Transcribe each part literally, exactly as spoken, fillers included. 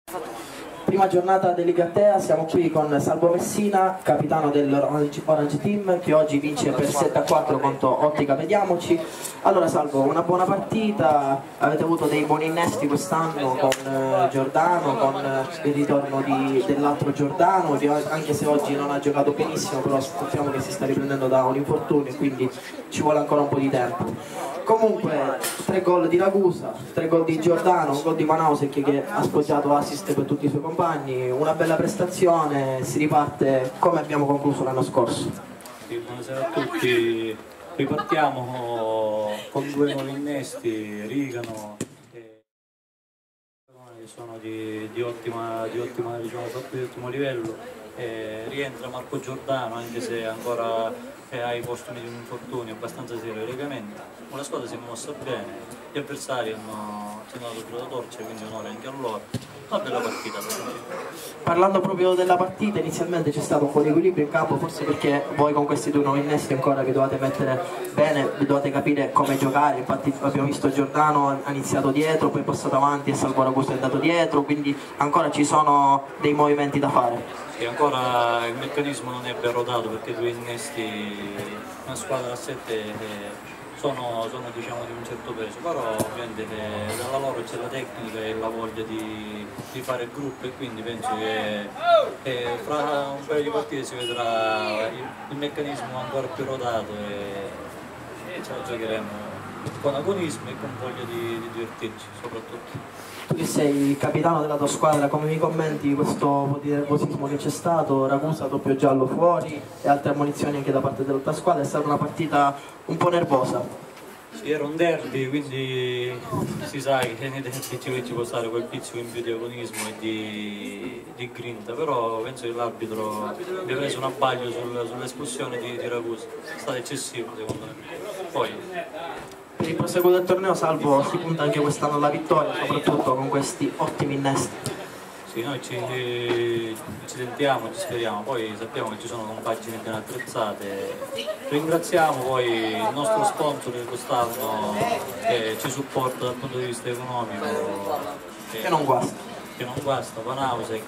Prima giornata dell'Igatea, siamo qui con Salvo Messina, capitano dell'Orange Orange Team, che oggi vince per sette a quattro contro Ottica Vediamoci. Allora Salvo, una buona partita, avete avuto dei buoni innesti quest'anno con eh, Giordano, con eh, il ritorno dell'altro Giordano, che anche se oggi non ha giocato benissimo, però sappiamo che si sta riprendendo da un infortunio e quindi ci vuole ancora un po' di tempo. Comunque, tre gol di Ragusa, tre gol di Giordano, un gol di Manausek che ha spoggiato assist per tutti i suoi compagni, una bella prestazione, si riparte come abbiamo concluso l'anno scorso. Sì, buonasera a tutti, ripartiamo con due nuovi innesti, Rigano, che sono di, di, ottima, di, ottima, diciamo, di ottimo livello, e rientra Marco Giordano, anche se ancora è ai postumi di un infortunio abbastanza serio legamento. La squadra si è mossa bene, gli avversari hanno tenuto il da torcere, quindi onore anche a loro. Una bella partita. Parlando proprio della partita, inizialmente c'è stato un po' di equilibrio in campo, forse perché voi con questi due nuovi innesti ancora vi dovete mettere bene, vi dovete capire come giocare. Infatti abbiamo visto Giordano ha iniziato dietro, poi è passato avanti e Salvo Ragusa è andato dietro, quindi ancora ci sono dei movimenti da fare. Sì, ancora il meccanismo non è ben rodato, perché due innesti, una squadra a sette eh, sono, sono diciamo di un certo peso, però ovviamente eh, dalla loro c'è la tecnica e la voglia di, di fare il gruppo, e quindi penso che, che fra un paio di partite si vedrà il, il meccanismo ancora più rodato e, e ce la giocheremo con agonismo e con voglia di, di divertirci soprattutto. Tu che sei il capitano della tua squadra, come mi commenti questo po' di nervosismo che c'è stato, Ragusa doppio giallo fuori e altre ammonizioni anche da parte dell'altra squadra? È stata una partita un po' nervosa. Sì, era un derby, quindi si sa che nei derby ci, ci può stare quel pizzico in più di agonismo e di, di grinta, però penso che l'arbitro abbia preso un abbaglio sul, sull'espulsione di, di Ragusa, è stato eccessivo secondo me. Poi, per il proseguo del torneo, Salvo, si punta anche quest'anno alla vittoria, soprattutto con questi ottimi innesti. Sì, noi ci, ci sentiamo, ci speriamo, poi sappiamo che ci sono compagini ben attrezzate. Ringraziamo poi il nostro sponsor di quest'anno che ci supporta dal punto di vista economico. Che, che non guasta. Che non guasta, Manausek,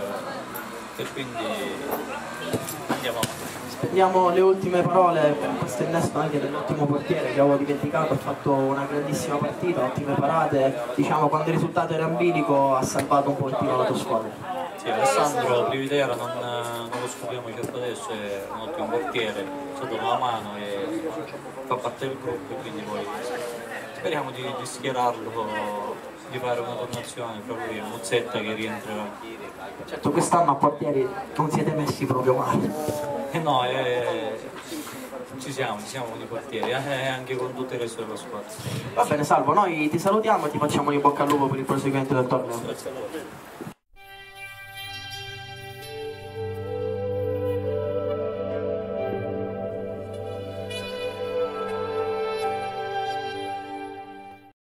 e quindi andiamo avanti. Spendiamo le ultime parole per questo innesto anche dell'ottimo portiere che avevo dimenticato, ha fatto una grandissima partita, ottime parate, diciamo quando il risultato era in bilico ha salvato un pochettino la tua squadra. Sì, Alessandro Privitera non, non lo scopriamo certo adesso, è un ottimo portiere, ci ha dato una mano e fa parte del gruppo, e quindi poi speriamo di, di schierarlo, di fare una donazione fra lui e Muzzetta che rientrerà. Certo, quest'anno a portieri non siete messi proprio male. Eh no, eh, ci siamo, ci siamo con i portieri, eh, anche con tutte le resto della squadra. Va bene Salvo, noi ti salutiamo e ti facciamo in bocca al lupo per il proseguimento del torneo. Grazie a voi.